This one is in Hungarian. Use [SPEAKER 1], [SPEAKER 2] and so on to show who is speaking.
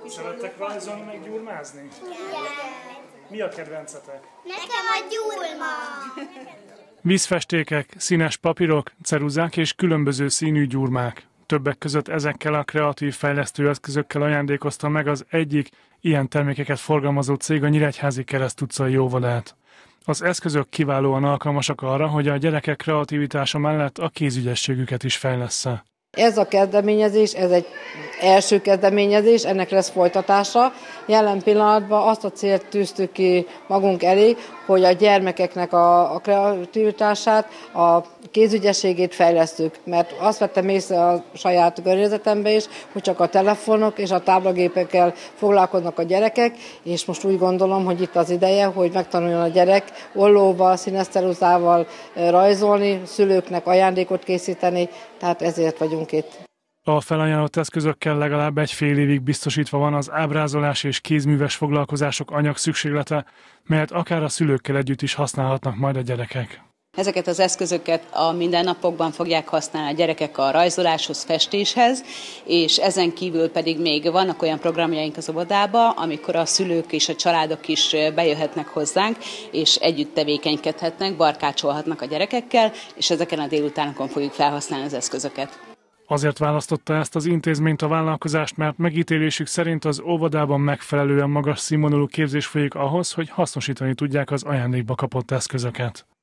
[SPEAKER 1] Szerettek rajzolni, meg gyurmázni?
[SPEAKER 2] Igen.
[SPEAKER 1] Mi a kedvencetek?
[SPEAKER 2] Nekem a gyurma.
[SPEAKER 1] Vízfestékek, színes papírok, ceruzák és különböző színű gyurmák. Többek között ezekkel a kreatív fejlesztő eszközökkel ajándékozta meg az egyik ilyen termékeket forgalmazó cég a Nyíregyházi Kereszt utcai óvodát. Az eszközök kiválóan alkalmasak arra, hogy a gyerekek kreativitása mellett a kézügyességüket is fejlessze.
[SPEAKER 3] Ez a kezdeményezés, ez egy első kezdeményezés, ennek lesz folytatása. Jelen pillanatban azt a célt tűztük ki magunk elé, hogy a gyermekeknek a kreativitását, a kézügyességét fejlesztjük. Mert azt vettem észre a saját környezetemben is, hogy csak a telefonok és a táblagépekkel foglalkoznak a gyerekek, és most úgy gondolom, hogy itt az ideje, hogy megtanuljon a gyerek ollóval, színes ceruzával rajzolni, szülőknek ajándékot készíteni, tehát ezért vagyunk itt.
[SPEAKER 1] A felajánlott eszközökkel legalább egy fél évig biztosítva van az ábrázolás és kézműves foglalkozások anyagszükséglete, melyet akár a szülőkkel együtt is használhatnak majd a gyerekek.
[SPEAKER 4] Ezeket az eszközöket a mindennapokban fogják használni a gyerekek a rajzoláshoz, festéshez, és ezen kívül pedig még vannak olyan programjaink az óvodába, amikor a szülők és a családok is bejöhetnek hozzánk, és együtt tevékenykedhetnek, barkácsolhatnak a gyerekekkel, és ezeken a délutánokon fogjuk felhasználni az eszközöket.
[SPEAKER 1] Azért választotta ezt az intézményt a vállalkozást, mert megítélésük szerint az óvodában megfelelően magas színvonalú képzés folyik ahhoz, hogy hasznosítani tudják az ajándékba kapott eszközöket.